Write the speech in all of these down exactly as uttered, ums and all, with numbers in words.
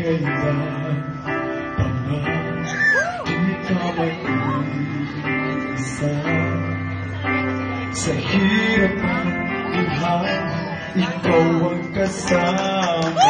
magpagkailan paman di ka mag-isa. Sa hirap ng buhay, ikaw ang kasama.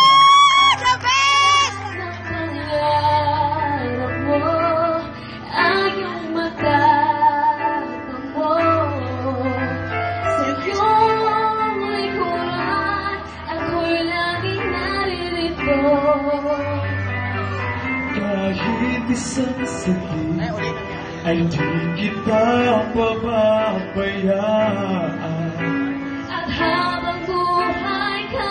Kahit isang saglit ay di kita pababayaan. At habang buhay ka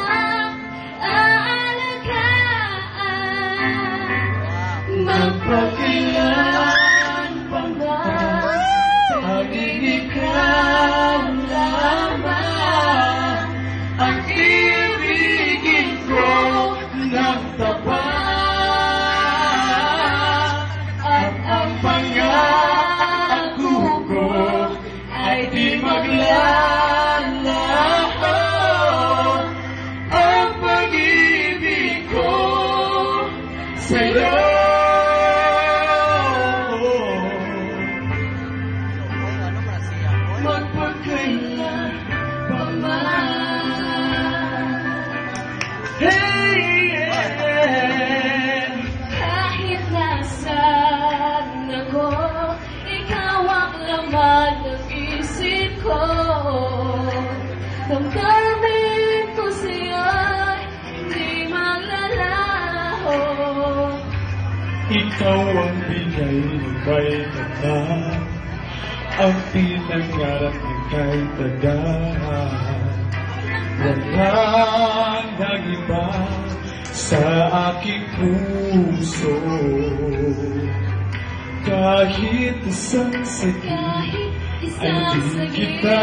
aalagaan, magpakailan pa man tanging ikaw lamang ang ibigin ko ng tapat. Maglalaho ang pag-ibig ko sa'yo. Magpagkailan pa man. Hey, yeah. kahit nasaan ako, ikaw ang laman ng isip ko. Damdamin ko sa'yo'y hindi maglalaho. Ikaw ang bigay ng may ganda, ang pinangarap ng kay tagaan. Walang nag-iba sa aking puso, kahit isang saglit ay di kita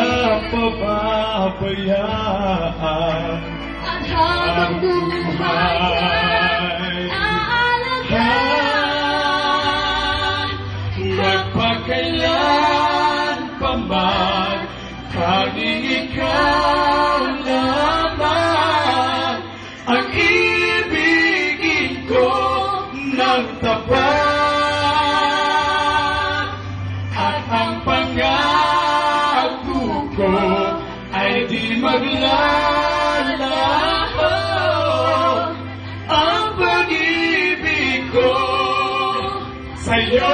pababayaan. At habang buhay ka'y aalagaan, magpakailan pa man tanging ikaw lamang ang ibigin ko ng tapat. At ang pangako ko ay di maglalaho ang pag-ibig ko sa'yo.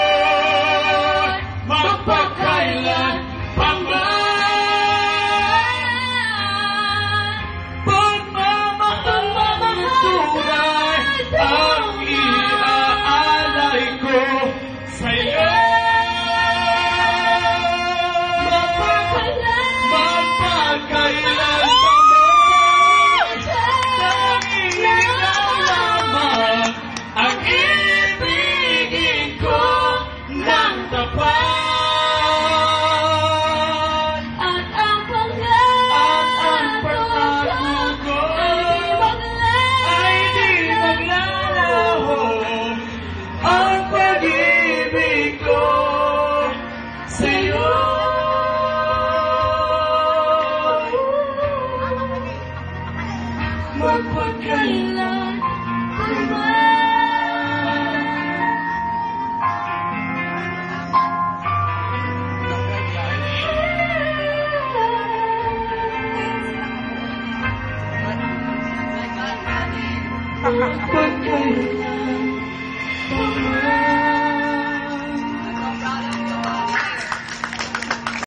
Magpakailan pa man pagmamahal ng tunay ang iaalay ko sa'yo. Magpagkailan pa man. Magpagkailan